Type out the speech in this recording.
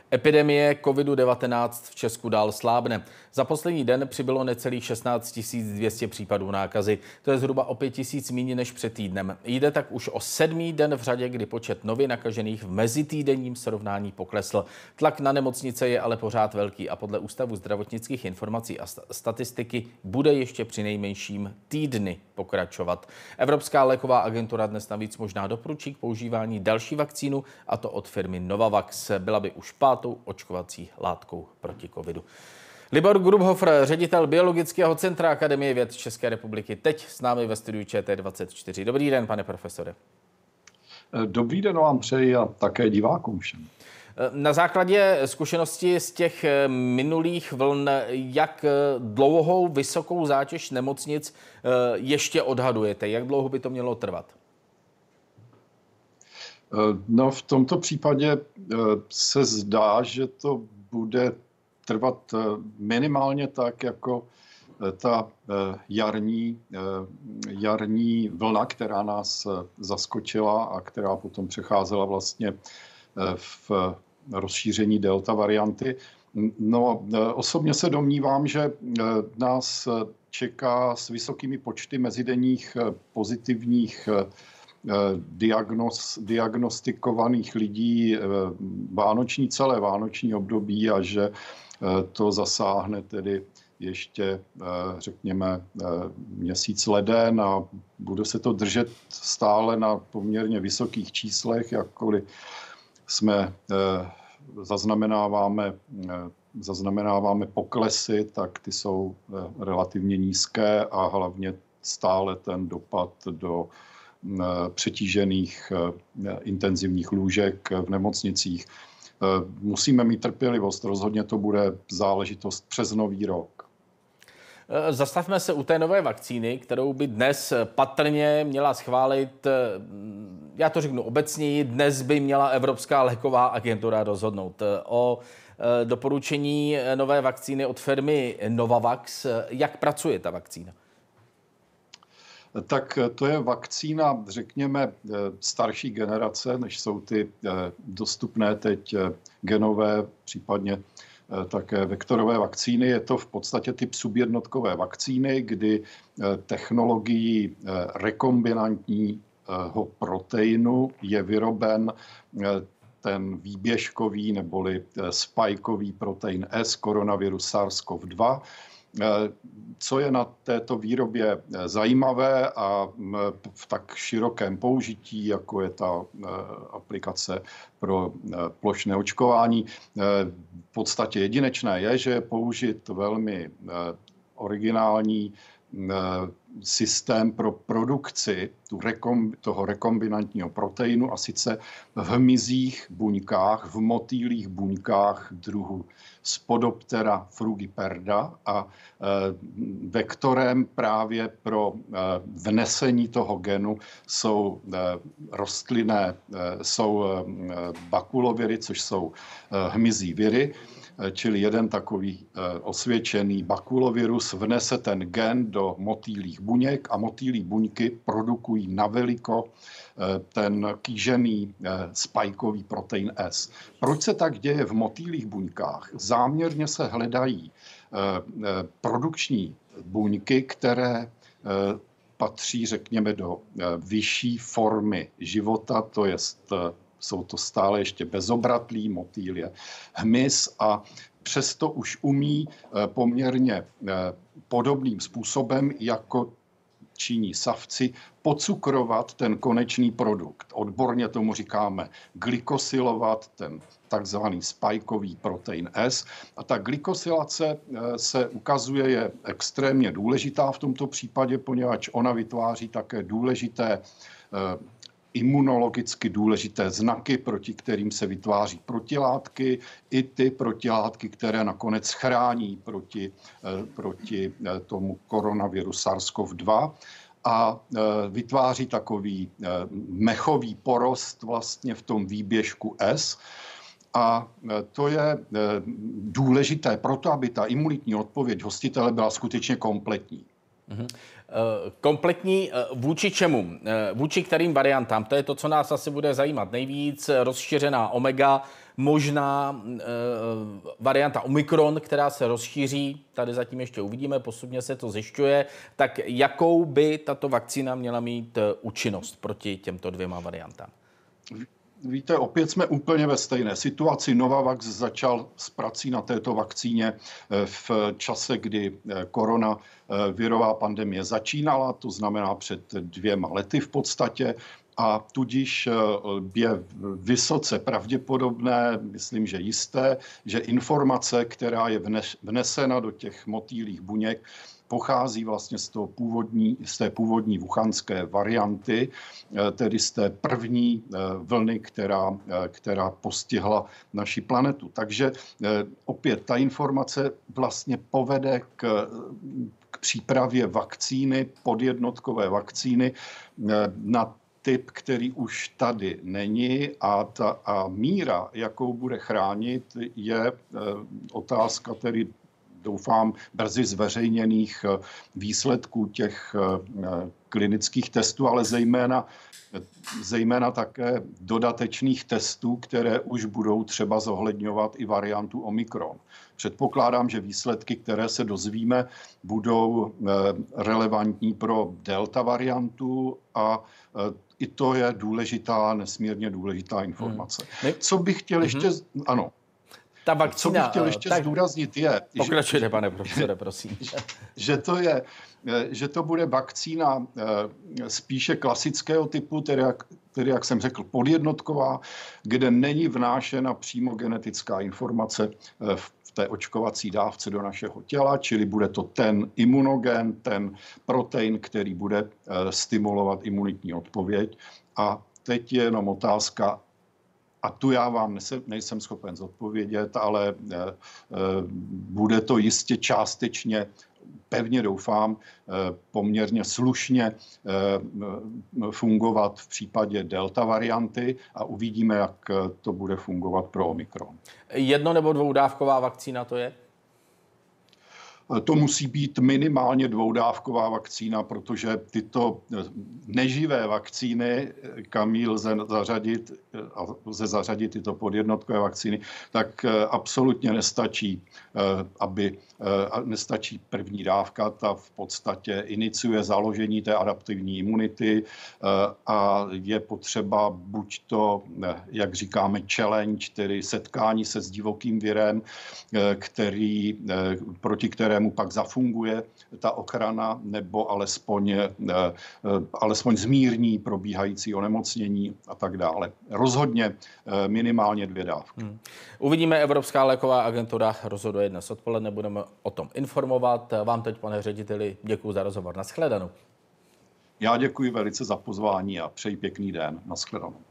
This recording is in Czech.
Epidemie COVID-19 v Česku dál slábne. Za poslední den přibylo necelých 16 200 případů nákazy. To je zhruba o 5 000 méně než před týdnem. Jde tak už o 7. den v řadě, kdy počet nově nakažených v mezitýdenním srovnání poklesl. Tlak na nemocnice je ale pořád velký a podle Ústavu zdravotnických informací a statistiky bude ještě přinejmenším týdny pokračovat. Evropská léková agentura dnes navíc možná doporučí k používání další vakcínu, a to od firmy Novavax. Byla by už 5. očkovací látkou proti covidu. Libor Grubhofer, ředitel Biologického centra Akademie věd České republiky, teď s námi ve studiu ČT24. Dobrý den, pane profesore. Dobrý den vám přeji a také divákům všem. Na základě zkušenosti z těch minulých vln, jak dlouhou vysokou zátěž nemocnic ještě odhadujete? Jak dlouho by to mělo trvat? No, v tomto případě se zdá, že to bude trvat minimálně tak, jako ta jarní vlna, která nás zaskočila a která potom přecházela vlastně v rozšíření delta varianty. No, osobně se domnívám, že nás čeká s vysokými počty mezidenních pozitivních diagnostikovaných lidí celé vánoční období a že to zasáhne tedy ještě, řekněme, měsíc leden a bude se to držet stále na poměrně vysokých číslech, jakkoliv jsme zaznamenáváme poklesy, tak ty jsou relativně nízké a hlavně stále ten dopad do přetížených intenzivních lůžek v nemocnicích. Musíme mít trpělivost, rozhodně to bude záležitost přes nový rok. Zastavme se u té nové vakcíny, kterou by dnes patrně měla schválit, já to řeknu obecněji, dnes by měla Evropská léková agentura rozhodnout o doporučení nové vakcíny od firmy Novavax. Jak pracuje ta vakcína? Tak to je vakcína, řekněme, starší generace, než jsou ty dostupné teď genové, případně také vektorové vakcíny. Je to v podstatě typ subjednotkové vakcíny, kdy technologií rekombinantního proteinu je vyroben ten výběžkový neboli spikeový protein S koronavirus SARS-CoV-2. Co je na této výrobě zajímavé a v tak širokém použití, jako je ta aplikace pro plošné očkování, v podstatě jedinečné je, že je použit velmi originální systém pro produkci toho rekombinantního proteinu, a sice v hmyzích buňkách, v motýlích buňkách druhu Spodoptera frugiperda, a vektorem právě pro vnesení toho genu jsou bakuloviry, což jsou hmyzí viry. Čili jeden takový osvědčený bakulovirus vnese ten gen do motýlích buněk a motýlí buňky produkují naveliko ten kýžený spikeový protein S. Proč se tak děje v motýlích buňkách? Záměrně se hledají produkční buňky, které patří, řekněme, do vyšší formy života, to jest jsou to stále ještě bezobratlí, motýl je hmyz a přesto už umí poměrně podobným způsobem, jako činí savci, pocukrovat ten konečný produkt. Odborně tomu říkáme glykosilovat, ten takzvaný spikeový protein S. A ta glykosilace se ukazuje je extrémně důležitá v tomto případě, poněvadž ona vytváří také důležité imunologicky důležité znaky, proti kterým se vytváří protilátky, i ty protilátky, které nakonec chrání proti tomu koronaviru SARS-CoV-2 a vytváří takový mechový porost vlastně v tom výběžku S. A to je důležité proto, aby ta imunitní odpověď hostitele byla skutečně kompletní. Kompletní vůči čemu? Vůči kterým variantám? To je to, co nás asi bude zajímat nejvíc. Rozšířená omega, možná varianta Omikron, která se rozšíří. Tady zatím ještě uvidíme, postupně se to zjišťuje. Tak jakou by tato vakcína měla mít účinnost proti těmto dvěma variantám? Víte, opět jsme úplně ve stejné situaci. Novavax začal s prací na této vakcíně v čase, kdy koronavirová pandemie začínala, to znamená před 2 lety v podstatě. A tudíž je vysoce pravděpodobné, myslím, že jisté, že informace, která je vnesena do těch motýlích buněk, pochází vlastně z té původní wuchanské varianty, tedy z té první vlny, která postihla naši planetu. Takže opět ta informace vlastně povede k přípravě vakcíny, podjednotkové vakcíny na typ, který už tady není a míra, jakou bude chránit, je otázka tedy doufám brzy zveřejněných výsledků těch klinických testů, ale zejména také dodatečných testů, které už budou třeba zohledňovat i variantu Omikron. Předpokládám, že výsledky, které se dozvíme, budou relevantní pro delta variantu a i to je nesmírně důležitá informace. Co bych chtěl ještě... Ano. Ta vakcína, co bych chtěl ještě zdůraznit je... Pokračujte, pane profesore, prosím. Že to bude vakcína spíše klasického typu, tedy jak jsem řekl, podjednotková, kde není vnášena přímo genetická informace v té očkovací dávce do našeho těla, čili bude to ten imunogen, ten protein, který bude stimulovat imunitní odpověď. A teď je jenom otázka, a tu já vám nejsem schopen zodpovědět, ale bude to jistě částečně, pevně doufám, poměrně slušně fungovat v případě delta varianty a uvidíme, jak to bude fungovat pro Omikron. 1- nebo 2dávková vakcína to je? To musí být minimálně 2dávková vakcína, protože tyto neživé vakcíny, kam lze zařadit tyto podjednotkové vakcíny, tak absolutně nestačí, nestačí první dávka, ta v podstatě iniciuje založení té adaptivní imunity a je potřeba buď to, jak říkáme, challenge, tedy setkání se s divokým virem, proti kterému pak zafunguje ta ochrana, nebo alespoň zmírní probíhající onemocnění a tak dále. Rozhodně minimálně 2 dávky. Uvidíme, Evropská léková agentura rozhoduje dnes odpoledne, budeme o tom informovat. Vám teď, pane řediteli, děkuji za rozhovor. Nashledanou. Já děkuji velice za pozvání a přeji pěkný den. Nashledanou.